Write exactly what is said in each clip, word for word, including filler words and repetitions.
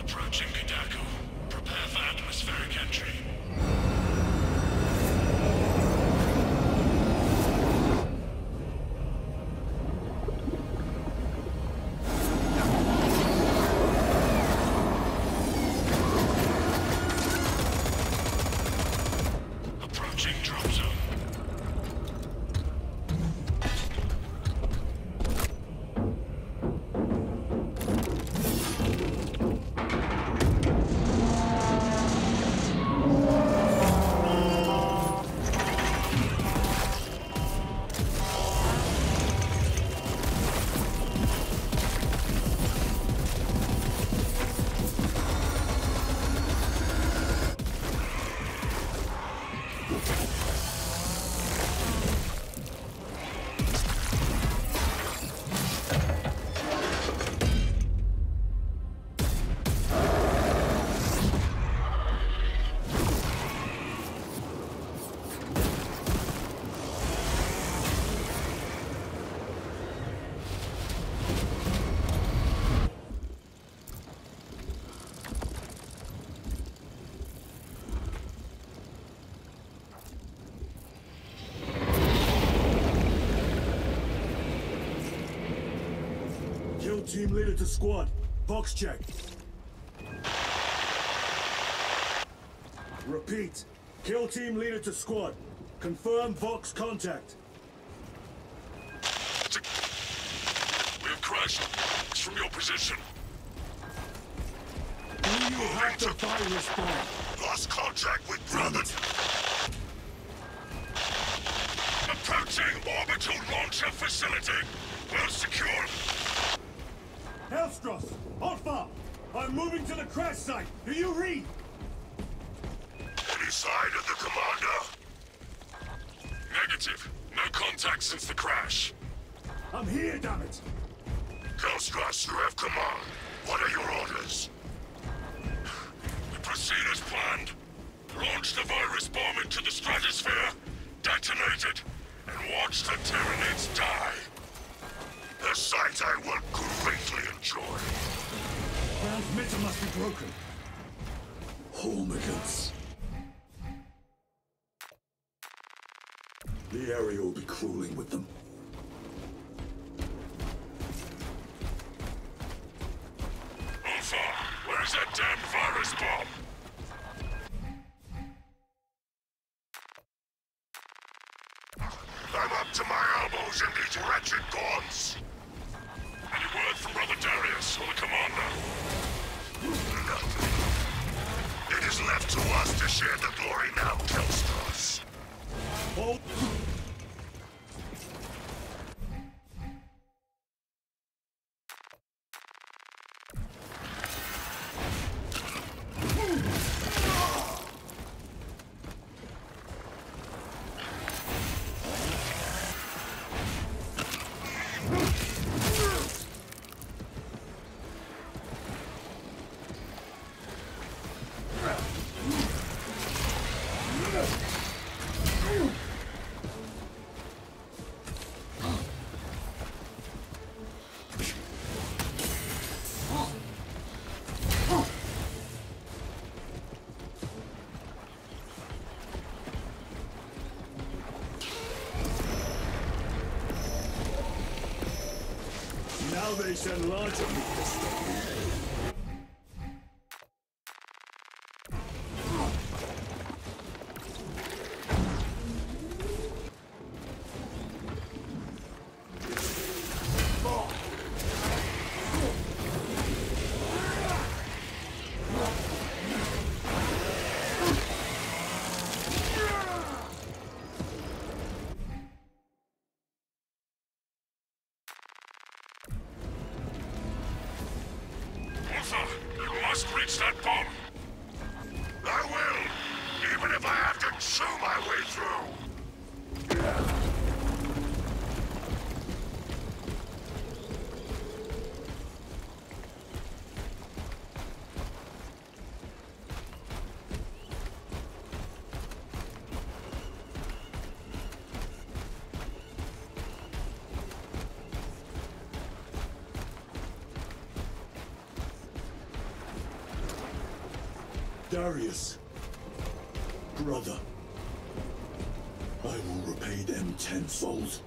Approaching Kadaku. Prepare for atmospheric entry. Approaching drop zone. Kill team leader to squad. Box check. Repeat. Kill team leader to squad. Confirm Vox contact. We have crashed. It's from your position. Do you have the virus bomb? Lost contact with brother. Approaching orbital launcher facility. Well secured. Hellstross! Alpha! I'm moving to the crash site! Do you read? Any sign of the commander? Negative. No contact since the crash. I'm here, damn it! Hellstross, you have command. What are your orders? We proceed as planned. Launch the virus bomb into the stratosphere, detonate it, and watch the Tyranids die. A sight I will greatly enjoy. Transmitter must be broken. Homigans. The area will be crawling with them. Alpha, where is that damn virus bomb? I'm up to my elbows in these wretched gaunts. Any word from Brother Darius or the commander? Nothing. It is left to us to share the glory now, Hellstross. Oh. Now they send larger beacons. You must reach that bomb. I will, even if I have to chew my way through. Darius, brother, I will repay them tenfold.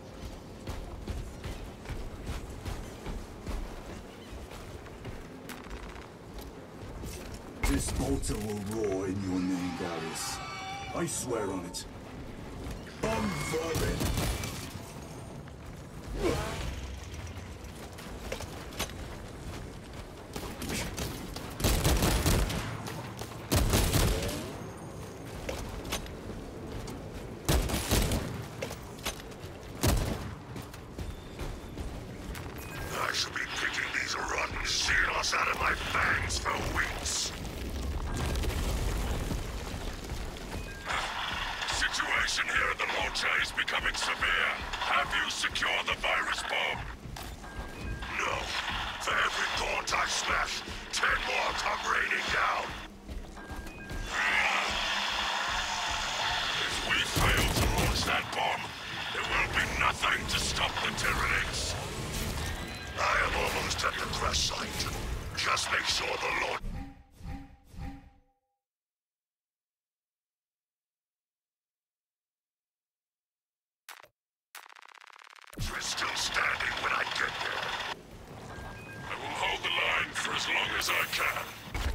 This altar will roar in your name, Darius. I swear on it. Bomb vermin! I should be picking these rotten Xenos out of my fangs for weeks. Situation here at the Lorcha is becoming severe. Have you secured the virus bomb? No. For every gaunt I smash, ten more come raining down. If we fail to launch that bomb, there will be nothing to stop the Tyranids. I am almost at the crash site. Just make sure the Lord... We're still standing when I get there. I will hold the line for as long as I can.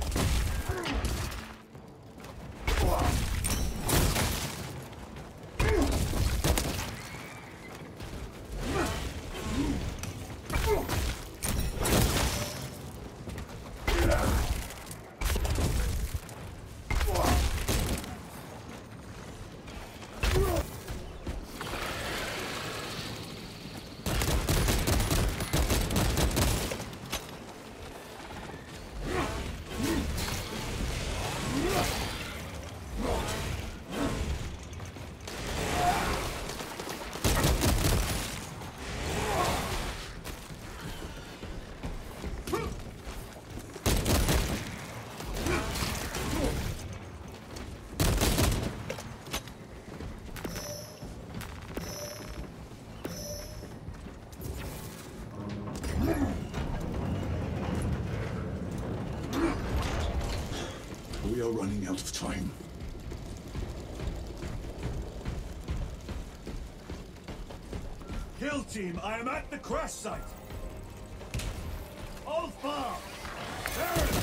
We are running out of time. Kill team, I am at the crash site. Alpha! Aaron!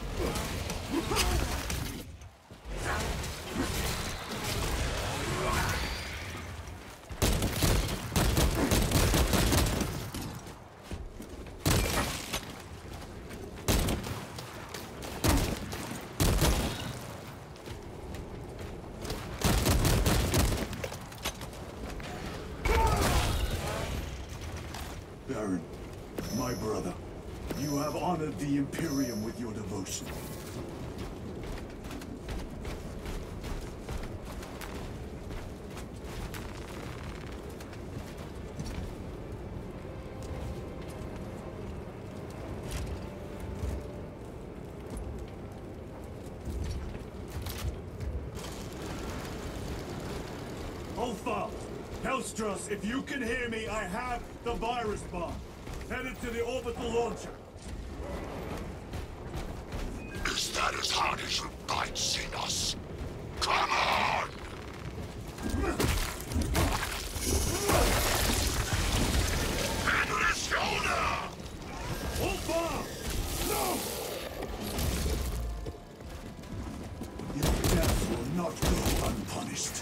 Baron, my brother, you have honored the Imperium with your devotion. Ulfa! Hellstros, if you can hear me, I have the virus bomb. Headed to the orbital launcher. Is that as hard as you bite, Xenos? Come on! Endless shoulder! Ulfa! No! Your death will not go unpunished.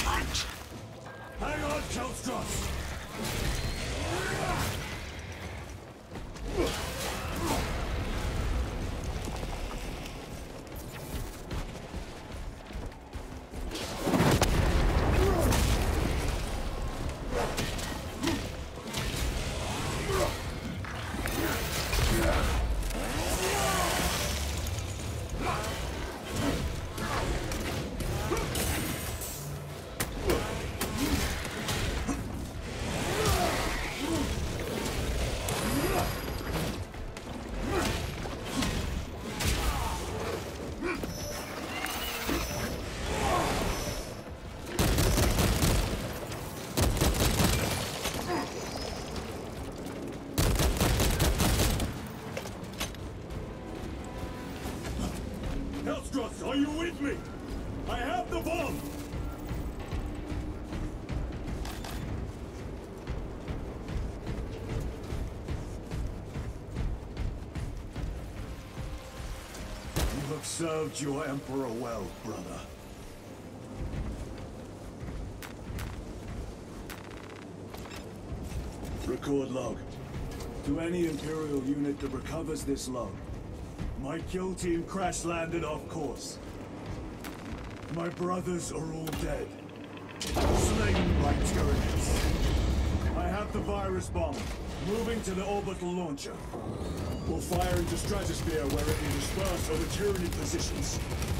Retreat! Hang on, Kelstros! Kelstros, are you with me? I have the bomb! You have served your Emperor well, brother. Record log. To any Imperial unit that recovers this log, my kill team crash-landed off course. My brothers are all dead. Slain by Tyranids. I have the virus bomb. Moving to the orbital launcher. We'll fire into stratosphere where it will disperse over Tyranid positions.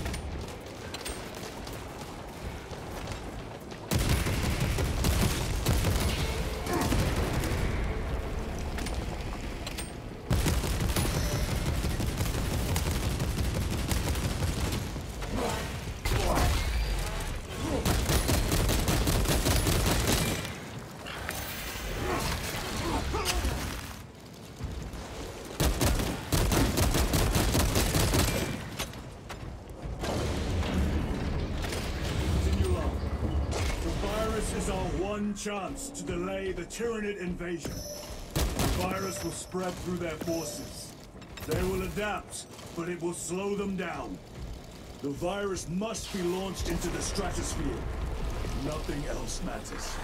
One chance to delay the Tyranid invasion. The virus will spread through their forces. They will adapt, but it will slow them down. The virus must be launched into the stratosphere. Nothing else matters.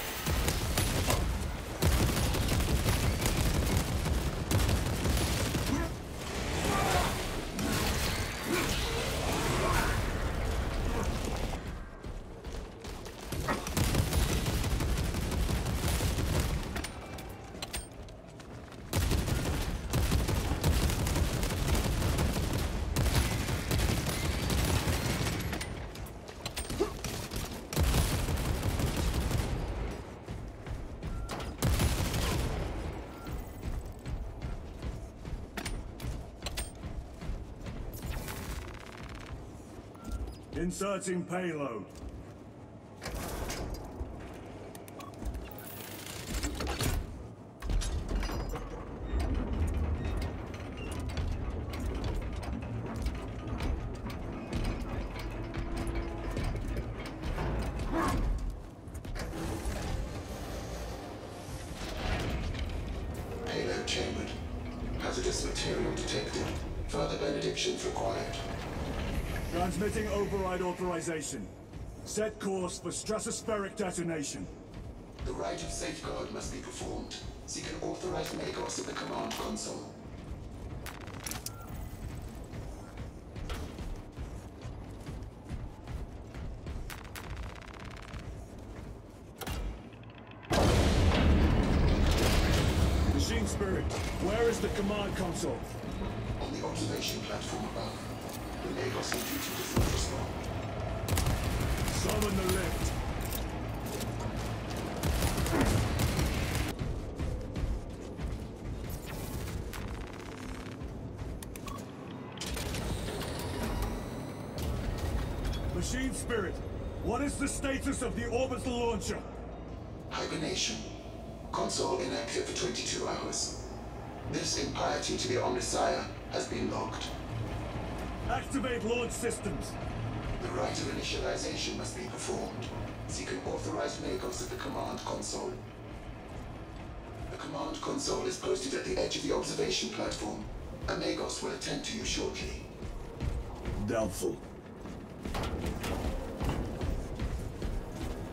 Inserting payload. Payload chambered. Hazardous material detected. Further benedictions required. Transmitting override authorization. Set course for stratospheric detonation. The rite of safeguard must be performed. Seek an authorized Magos at the command console. Machine Spirit, where is the command console? On the observation platform above. The Magos on duty does not respond. Summon the lift. Machine Spirit, what is the status of the orbital launcher? Hibernation. Console inactive for twenty-two hours. This impiety to the Omnissiah has been logged. Activate launch systems. The rite of initialization must be performed. Seek an authorized Magos at the command console. The command console is posted at the edge of the observation platform. A Magos will attend to you shortly. Doubtful.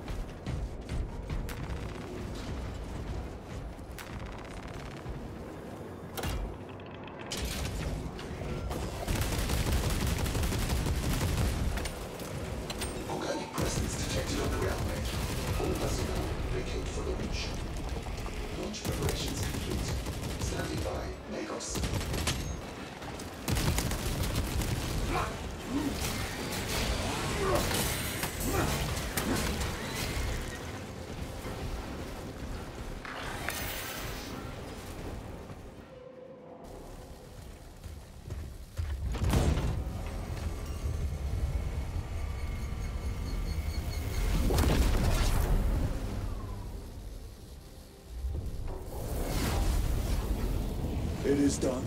It is done.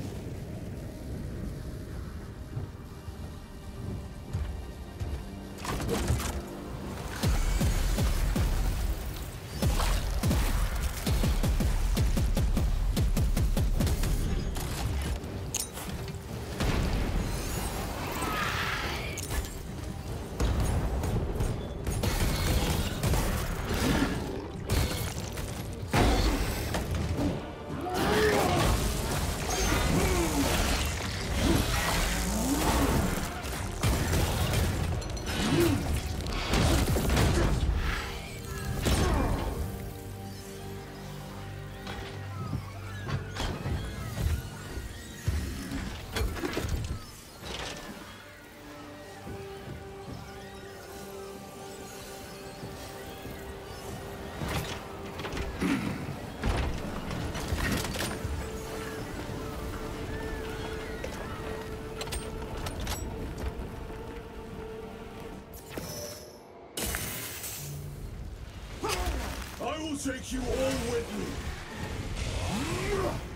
I will take you all with me.